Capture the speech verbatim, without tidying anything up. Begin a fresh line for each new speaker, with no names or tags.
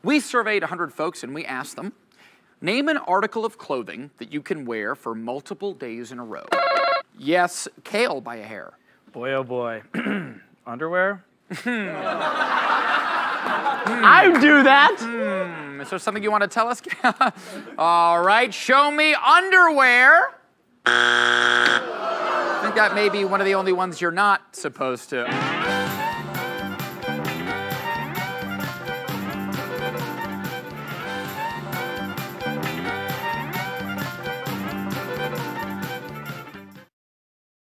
We surveyed one hundred folks and we asked them, name an article of clothing that you can wear for multiple days in a row. Yes, Kale by a hair.
Boy, oh boy. Underwear?
I do that.
Hmm. Is there something you want to tell us? All right, show me underwear. I think that may be one of the only ones you're not supposed to.